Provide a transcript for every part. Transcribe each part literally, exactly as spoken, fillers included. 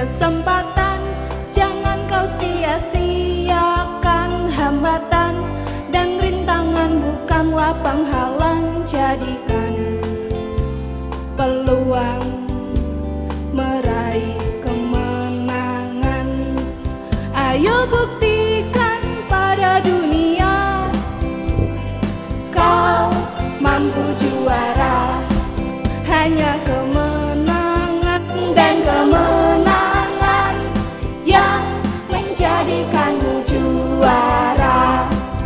kesempatan, jangan kau sia-siakan. Hambatan dan rintangan bukanlah penghalang, jadikan peluang meraih kemenangan. Ayo buktikan pada dunia kau mampu juara. Hanya kemenangan dan kemenangan yang menjadikanmu juara.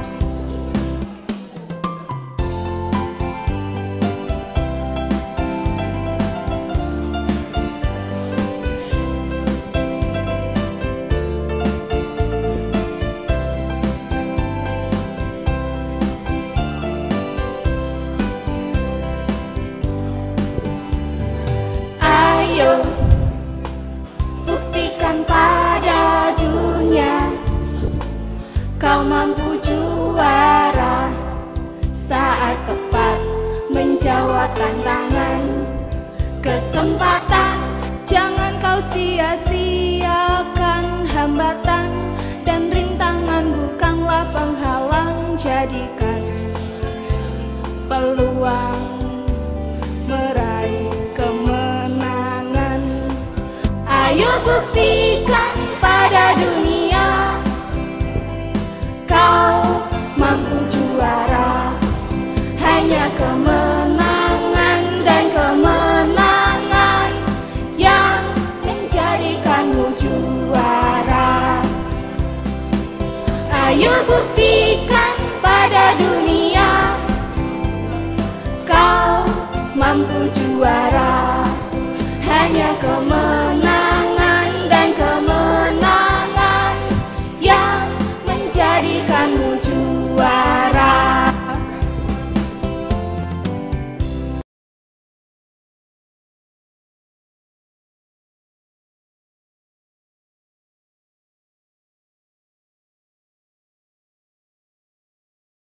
Ayo buktikan pada dunia kau mampu juara. Saat tepat menjawab tantangan, kesempatan jangan kau sia-siakan. Hambatan dan rintangan bukanlah penghalang, jadikan peluang meraih kemenangan. Ayo buktikan pada dunia kau mampu juara. Hanya kemenangan dan kemenangan yang menjadikanmu juara. Ayo buktikan pada dunia kau mampu juara. Hanya kemenangan